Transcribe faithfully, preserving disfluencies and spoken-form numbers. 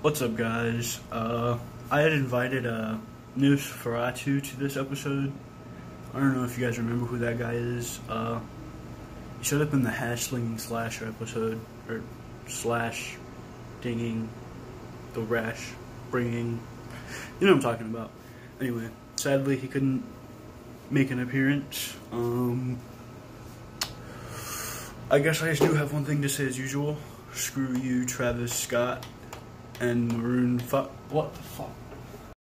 What's up, guys? Uh, I had invited uh, Nosferatu to this episode. I don't know if you guys remember who that guy is. Uh, he showed up in the hash-slinging slasher episode, or slash dinging, the rash bringing. You know what I'm talking about. Anyway, sadly he couldn't make an appearance. Um, I guess I just do have one thing to say as usual. Screw you, Travis Scott and Maroon. Fuck. What the fuck?